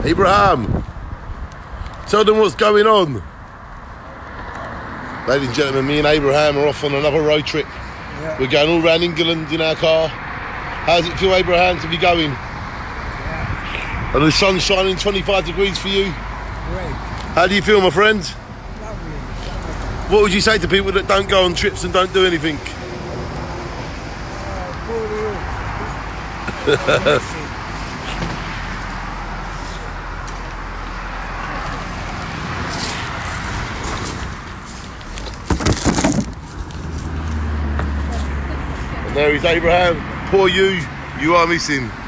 Abraham, tell them what's going on. Ladies and gentlemen, me and Abraham are off on another road trip. Yeah. We're going all around England in our car. How does it feel, Abraham, to be going? Yeah. And the sun's shining, 25 degrees for you. Great. How do you feel, my friend? Lovely. What would you say to people that don't go on trips and don't do anything? And there is Abraham. Poor you are missing.